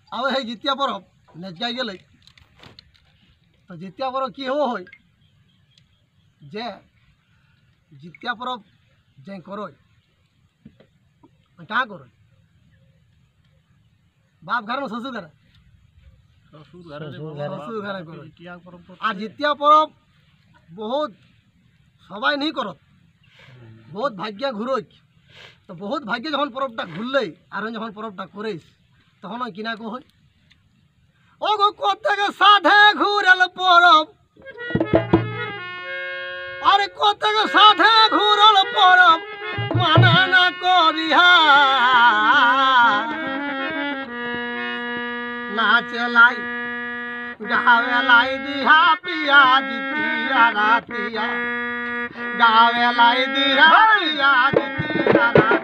अब है जितिया परब नजगाई गल तो जितिया परब की हो जे जितिया परब जे करो क्या करो बाप घर में ससुर घर ससुर घर करो और जितिया परब बहुत सबाई नहीं करो बहुत भाग्य घुरो तो बहुत भाग्य जखन परबटा घुरल और जखन परबटा करेस तखन किना को है ओ गो कतेक साधे घुरल परब अरे कतेक साधे घुरल परब माना ना करिहा नाच लाई गावे लाई दिहा पिया जितिया रातिया गावे लाई दिहा पिया जितिया रातिया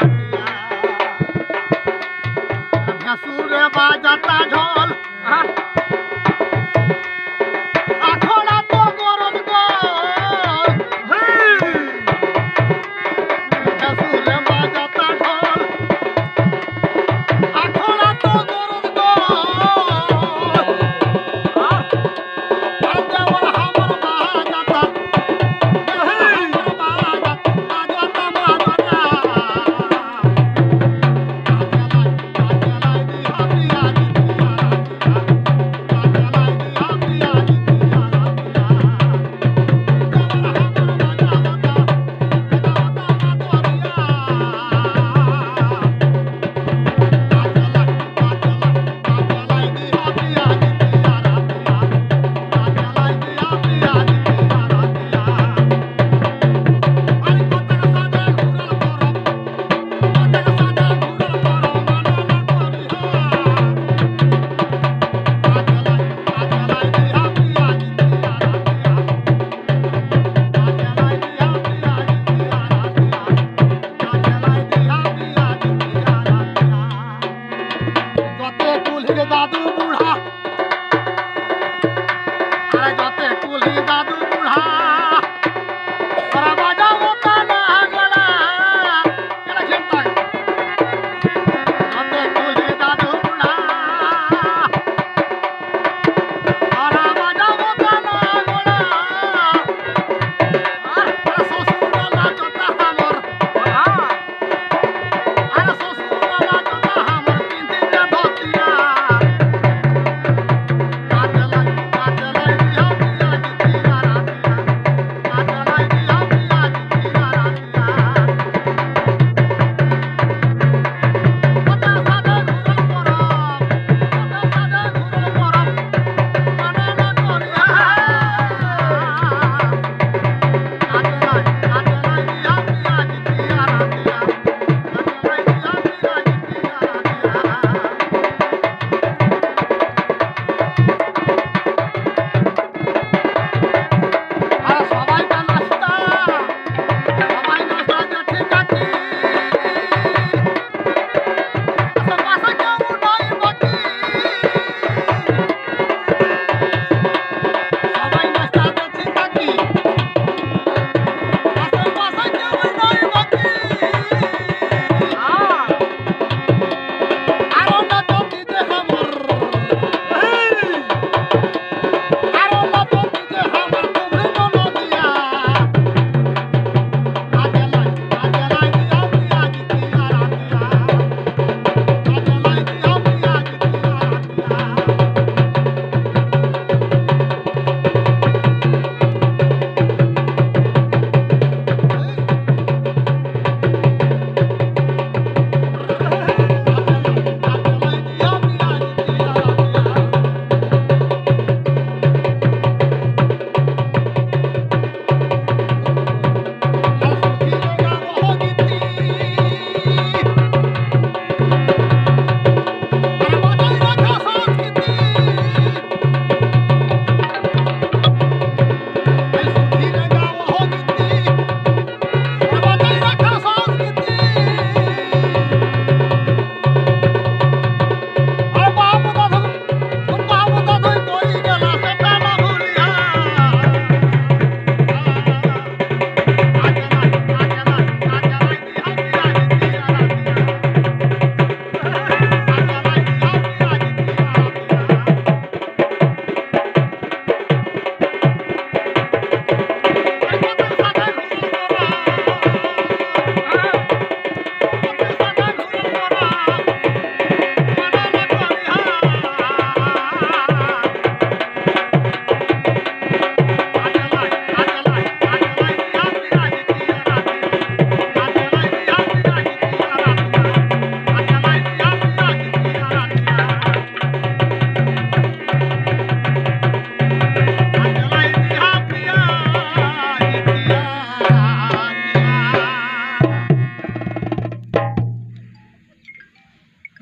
बाजाता ढोल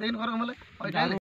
দেখেন ঘর মেলে ওইটাই